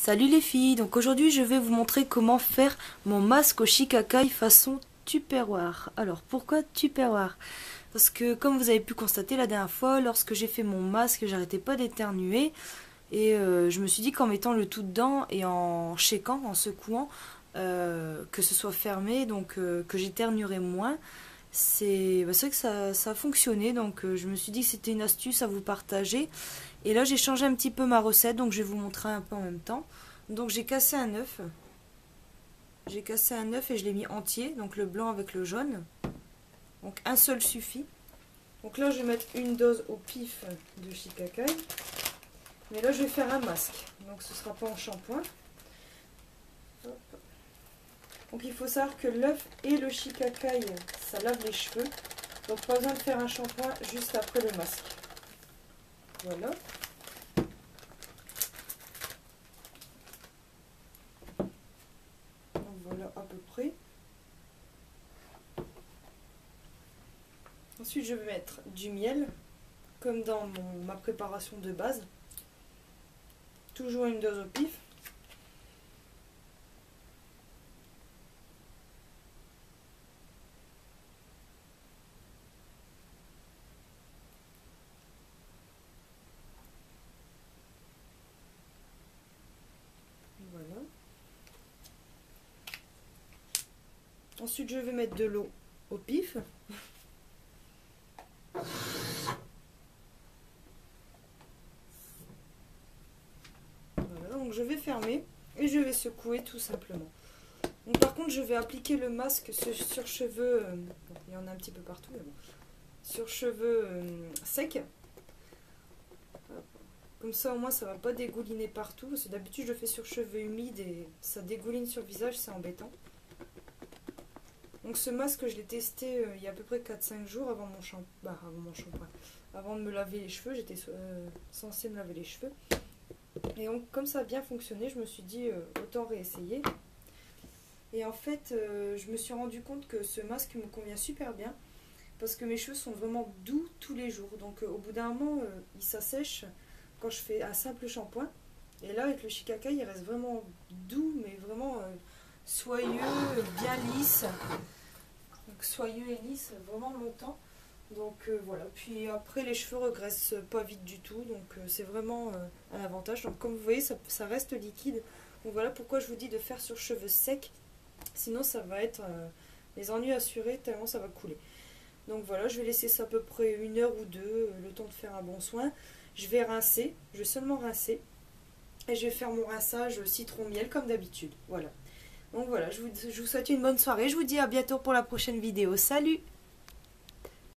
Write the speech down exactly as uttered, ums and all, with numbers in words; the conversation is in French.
Salut les filles, donc aujourd'hui je vais vous montrer comment faire mon masque au shikakai façon Tupperware. Alors pourquoi Tupperware? Parce que comme vous avez pu constater la dernière fois, lorsque j'ai fait mon masque, j'arrêtais pas d'éternuer. Et euh, je me suis dit qu'en mettant le tout dedans et en shakeant, en secouant, euh, que ce soit fermé, donc euh, que j'éternuerais moins, c'est bah, vrai que ça, ça a fonctionné. Donc euh, je me suis dit que c'était une astuce à vous partager. Et là j'ai changé un petit peu ma recette, donc je vais vous montrer un peu en même temps. Donc j'ai cassé un œuf. J'ai cassé un œuf et je l'ai mis entier, donc le blanc avec le jaune. Donc un seul suffit. Donc là je vais mettre une dose au pif de shikakai. Mais là je vais faire un masque, donc ce ne sera pas en shampoing. Hop. Donc il faut savoir que l'œuf et le shikakai, ça lave les cheveux. Donc pas besoin de faire un shampoing juste après le masque. Voilà. Donc voilà à peu près. Ensuite je vais mettre du miel, comme dans mon, ma préparation de base. Toujours une dose au pif. Voilà. Ensuite je vais mettre de l'eau au pif. Voilà, donc je vais fermer et je vais secouer tout simplement. Donc par contre je vais appliquer le masque sur, sur cheveux, euh, bon, il y en a un petit peu partout, mais bon, sur cheveux euh, secs. Comme ça au moins ça va pas dégouliner partout, parce que d'habitude je le fais sur cheveux humides et ça dégouline sur le visage, c'est embêtant. Donc ce masque je l'ai testé euh, il y a à peu près quatre cinq jours avant mon shampoing, bah, avant mon shampoing, avant de me laver les cheveux, j'étais euh, censée me laver les cheveux. Et donc comme ça a bien fonctionné, je me suis dit euh, autant réessayer. Et en fait euh, je me suis rendu compte que ce masque me convient super bien, parce que mes cheveux sont vraiment doux tous les jours. Donc euh, au bout d'un moment euh, ils s'assèchent quand je fais un simple shampoing. Et là avec le shikakai il reste vraiment doux, mais vraiment euh, soyeux, bien lisse. Donc soyeux et lisse vraiment longtemps. Donc euh, voilà, puis après les cheveux regraissent pas vite du tout, donc euh, c'est vraiment euh, un avantage. Donc comme vous voyez ça, ça reste liquide. Donc voilà pourquoi je vous dis de faire sur cheveux secs, sinon ça va être euh, les ennuis assurés tellement ça va couler. Donc voilà, je vais laisser ça à peu près une heure ou deux, euh, le temps de faire un bon soin. Je vais rincer, je vais seulement rincer. Et je vais faire mon rinçage citron-miel comme d'habitude. Voilà. Donc voilà, je vous, je vous souhaite une bonne soirée. Je vous dis à bientôt pour la prochaine vidéo. Salut!